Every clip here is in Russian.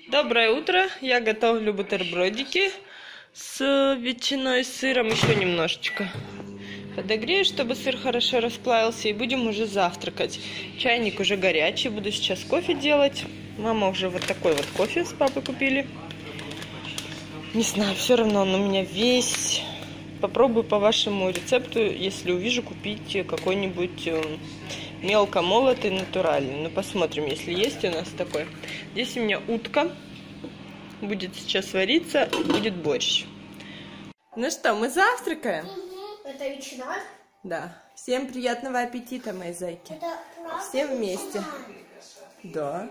Доброе утро! Я готовлю бутербродики с ветчиной, с сыром, еще немножечко подогрею, чтобы сыр хорошо расплавился, и будем уже завтракать. Чайник уже горячий, буду сейчас кофе делать. Мама уже вот такой вот кофе с папой купили. Не знаю, все равно он у меня весь. Попробую по вашему рецепту, если увижу, купить какой-нибудь мелко молотый, натуральный. Ну, посмотрим, если есть у нас такой. Здесь у меня утка. Будет сейчас вариться, будет борщ. Ну что, мы завтракаем? Это ветчина? Да. Всем приятного аппетита, мои зайки. Все вместе. Да.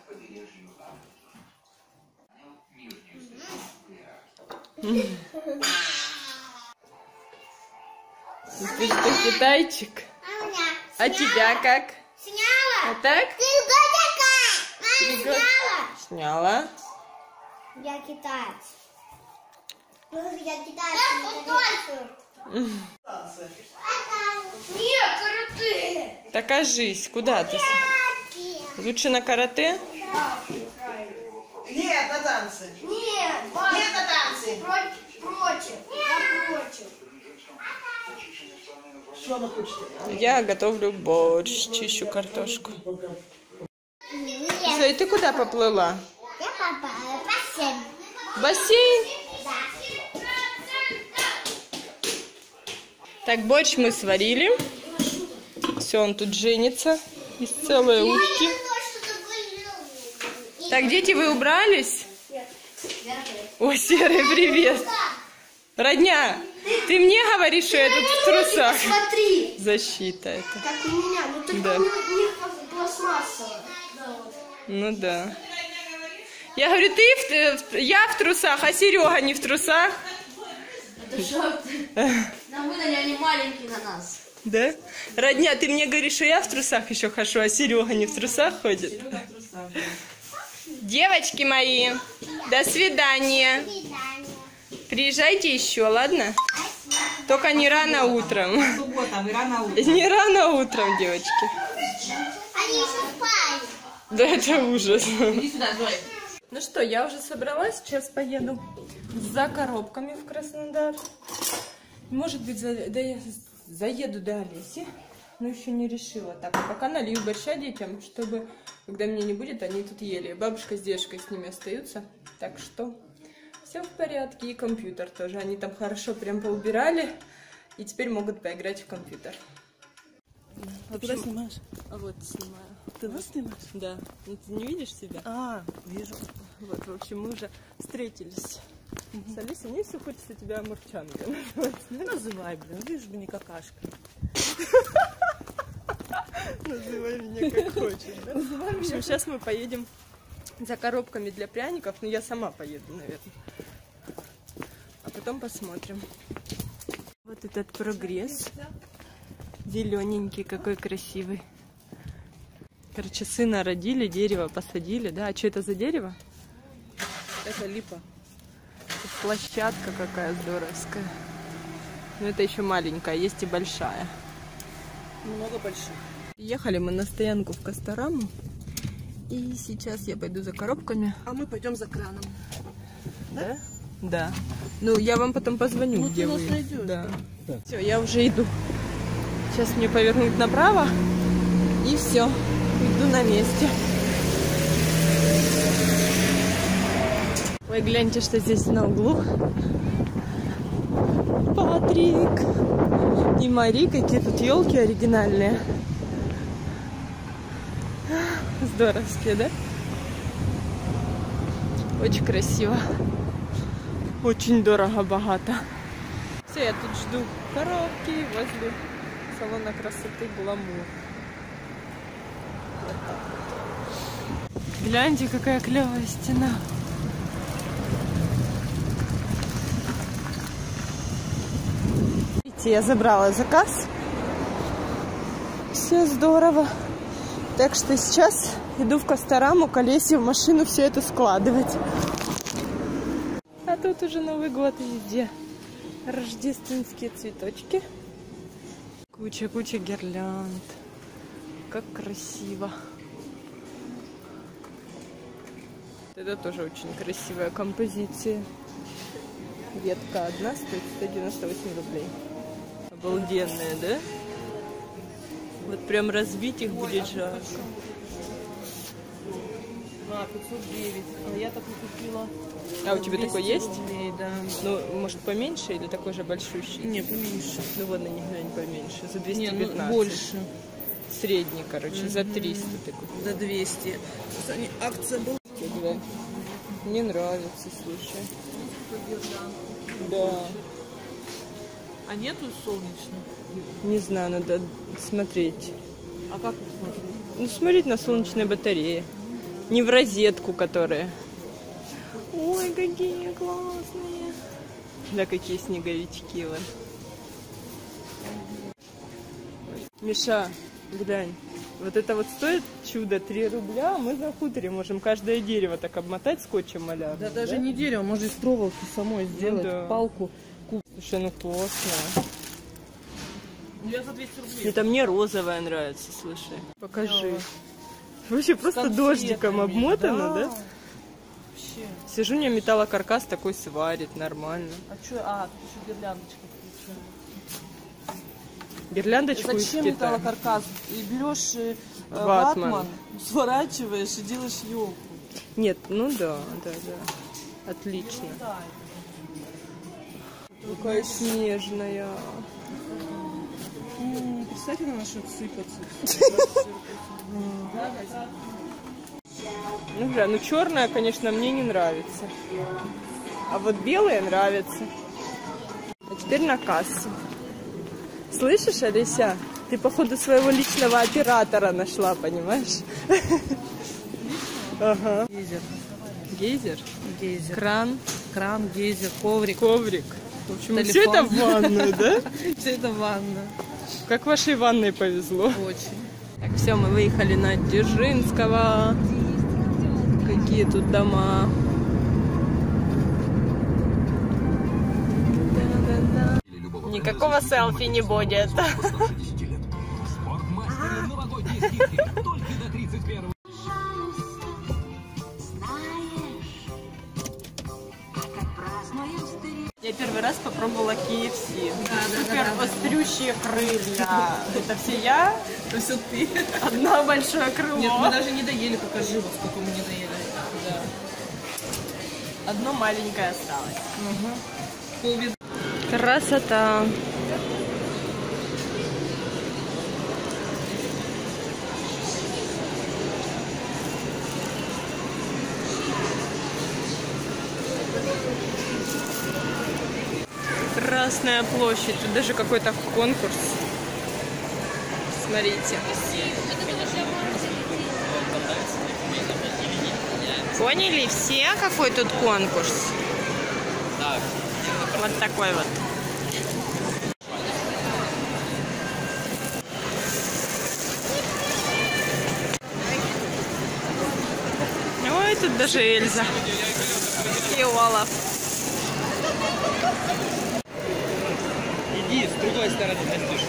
Ты что, китайчик? А тебя как? Сняла. А так? Сняла. Сняла. Я китаец. Я китаец. Нет, карате. Так кажись, куда ты? Лучше на карате? Нет, на танцы. Нет, Нет, на танцы. против. Я против. Что она хочет? Я готовлю борщ, чищу картошку. Зоя, ты куда поплыла? Я попала в бассейн. В бассейн? Так, борщ мы сварили. Все, он тут женится из целой утки. Так, дети, вы убрались? О, Серый, привет. Родня, ты мне говоришь, что я тут в трусах? Смотри. Защита это. Как у меня, но только Да. у них пластмассовая. Ну да. Я говорю, я в трусах, а Серега не в трусах. Это что? Нам выдали, они маленькие на нас. Да? Родня, ты мне говоришь, что я в трусах еще хожу, а Серега не в трусах ходит? Девочки мои, до свидания. Приезжайте еще, ладно? Только не рано утром. Суббота, и рано утром. Не рано утром, девочки. Они еще спали. Да это ужас. Иди сюда, Зой. Ну что, я уже собралась, сейчас поеду за коробками в Краснодар. Может быть, заеду до Олеси, но еще не решила. Так, а пока налью борща детям, чтобы, когда меня не будет, они тут ели. Бабушка с дедушкой с ними остаются, так что все в порядке. И компьютер тоже, они там хорошо прям поубирали, и теперь могут поиграть в компьютер. Ты куда снимаешь? А вот снимаю. Ты нас снимаешь? Да. Ну, ты не видишь себя? А, вижу. Вот, в общем, мы уже встретились с Алисой. Мне все хочется тебя Амурчангой назвать. Не называй, блин, видишь, мне какашка. Называй меня как хочешь, да? В общем, сейчас мы поедем за коробками для пряников. Ну, я сама поеду, наверное. А потом посмотрим. Вот этот прогресс. Зелененький, какой красивый. Короче, сына родили, дерево посадили, да? А что это за дерево? Это липа. Тут площадка какая здоровская. Но это еще маленькая, есть и большая. Много больших. Ехали мы на стоянку в Костараму. И сейчас я пойду за коробками. А мы пойдем за краном. Да? Да. Ну, я вам потом позвоню, Ну, где ты нас вы. найдешь. Да. Все, я уже иду. Сейчас мне повернуть направо. И все. Иду на месте. Ой, гляньте, что здесь на углу. Патрик и Мари, какие тут елки оригинальные. Здоровские, да? Очень красиво. Очень дорого-богато. Все, я тут жду коробки возле салона красоты Гламур. Вот так вот. Гляньте, какая клевая стена. Видите, я забрала заказ. Все здорово. Так что сейчас иду в Костараму к Олесе в машину все это складывать. А тут уже Новый год везде. Рождественские цветочки. Куча гирлянд. Как красиво. Это тоже очень красивая композиция. Ветка одна стоит 198 рублей. Обалденная, да? Вот прям разбить их будет жарко. 509. А я так и купила. А у тебя такой есть? Рублей, да. Ну, может, поменьше или такой же большущий? Не, поменьше. Ну, вот на них глянь поменьше. За Не, 215. ну больше. Средний, короче, за 300 ты купил. За 200. Акция была. Мне нравится, слушай. Да. А нету солнечных? Не знаю, надо смотреть. А как их смотреть? Ну, смотреть на солнечные батареи. Не в розетку, которые. Ой, какие классные. Да, какие снеговички, вот. Миша, глянь. Вот это вот стоит чудо 3 рубля, а мы на хуторе можем каждое дерево так обмотать скотчем малярным. Да, даже не дерево, можно из проволоки самой сделать, да. палку. Слушай, ну классно. Я за 200 рублей. Это мне розовая нравится, слушай. Покажи. Вообще просто конфетами, дождиком обмотано, да? Вообще. Сижу, у меня металлокаркас такой сварит, нормально. А что? А, тут еще гирляндочка включена. Гирляндочку из Зачем Китая. металлокаркас? И берешь Ватман. ватман, сворачиваешь и делаешь елку. Нет, ну да. Отлично. Какая снежная. Представьте, на нашу сыпаться. Ну, бля, ну черная, конечно, мне не нравится. А вот белая нравится. А теперь на кассу. Слышишь, Олеся? Ты, походу, своего личного оператора нашла, понимаешь? Ага. Гейзер. Гейзер? Гейзер. Кран? Кран, гейзер, коврик. Коврик. В общем, Телефон. все это в ванную, да? Все это ванна. Как вашей ванной повезло. Очень. Так, все, мы выехали на Дзержинского. Какие тут дома. Никакого селфи не будет. Я первый раз попробовала KFC. Супер острющие крылья. Это все я? Это все ты. Одно большое крыло. Нет, мы даже не доели, покажи, вот сколько мы не доели. Да. Одно маленькое осталось. Полведа. Красота. Красная площадь. Тут даже какой-то конкурс. Смотрите. Поняли все, какой тут конкурс? Вот такой вот. Ой, тут даже Эльза. И Олаф. Иди, с другой стороны найдешь.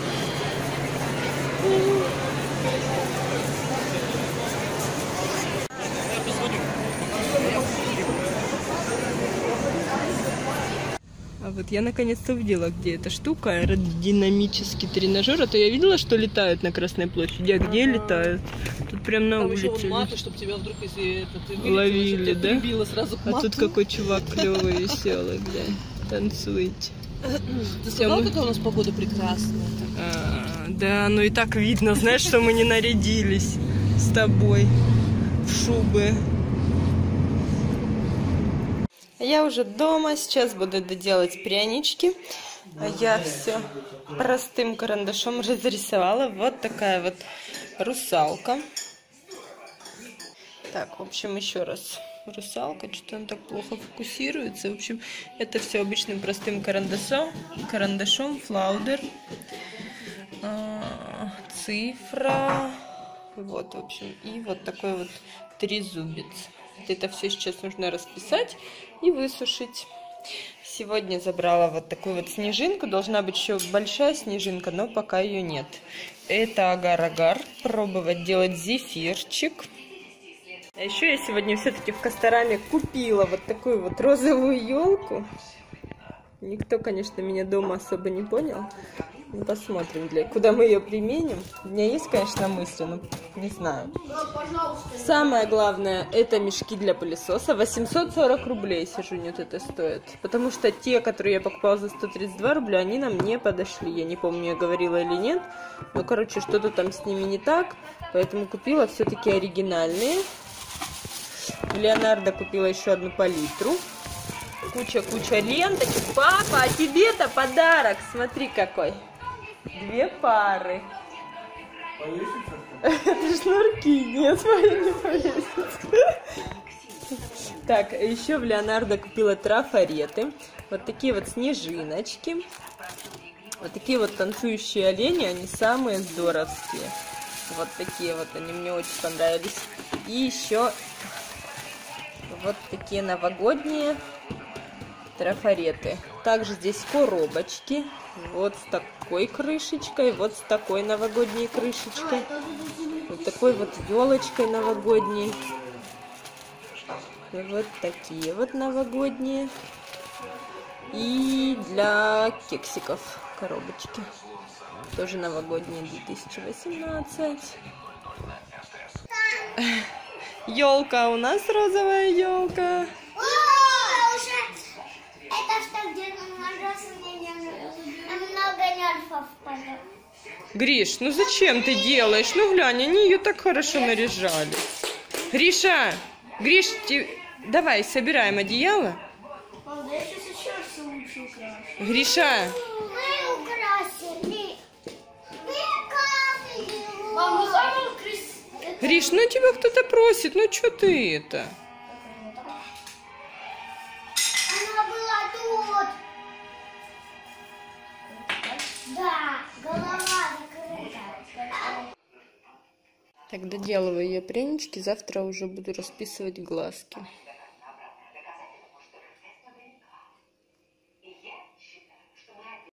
А вот я наконец-то увидела, где эта штука, аэродинамический тренажер. А то я видела, что летают на Красной площади. А где летают? Тут прям на Там улице. еще маты, чтобы тебя вдруг, если ты Ловили, да? прибило сразу к А мату. тут какой чувак клевый, веселый, глянь. Танцуете. Ты сказала, какая у нас погода прекрасная? Да, ну и так видно, знаешь, что мы не нарядились с тобой в шубы. Я уже дома, сейчас буду доделать прянички. Я все простым карандашом разрисовала. Вот такая вот русалка. Так, в общем, еще раз. Русалка, что-то она так плохо фокусируется. В общем, это все обычным простым карандашом, флаудер, цифра, вот, в общем, и вот такой вот трезубец. Это все сейчас нужно расписать и высушить. Сегодня забрала вот такую вот снежинку. Должна быть еще большая снежинка, но пока ее нет. Это агар-агар. Пробовать делать зефирчик. А еще я сегодня все-таки в Костораме купила вот такую вот розовую елку. Никто, конечно, меня дома особо не понял. Ну, посмотрим, куда мы ее применим. У меня есть, конечно, мысли, но не знаю. Самое главное, это мешки для пылесоса. 840 рублей, Сержунет, это стоит. Потому что те, которые я покупала за 132 рубля, они нам не подошли. Я не помню, я говорила или нет. Но, короче, что-то там с ними не так. Поэтому купила все-таки оригинальные. В Леонардо купила еще одну палитру. Куча ленточек. Папа, а тебе-то подарок. Смотри какой. 2 пары. Это шнурки. Нет, смотри, не повесится. Так, еще в Леонардо купила трафареты. Вот такие вот снежиночки. Вот такие вот танцующие олени. Они самые здоровские. Вот такие вот. Они мне очень понравились. И еще вот такие новогодние трафареты. Также здесь коробочки. Вот с такой крышечкой, вот с такой новогодней крышечкой. Вот такой вот елочкой новогодней. Вот такие вот новогодние. И для кексиков коробочки. Тоже новогодние 2018. Елка, у нас розовая елка. Это что, где намного нервов падает. Гриш, ну зачем ты делаешь? Ну глянь, они ее так хорошо наряжали. Гриша, давай собираем одеяло. Мам, да я сейчас еще все лучше украшу. Гриша, Мы украсили. Мам, ну самое Гриш, ну тебя кто-то просит, ну что ты это? Она была тут. Да, голова закрыта. Так, доделываю я прянички, завтра уже буду расписывать глазки.